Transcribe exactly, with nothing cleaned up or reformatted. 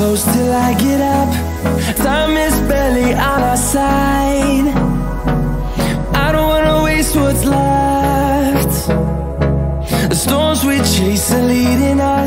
close till I get up. Time is barely on our side. I don't wanna waste what's left. The storms we chase are leading us.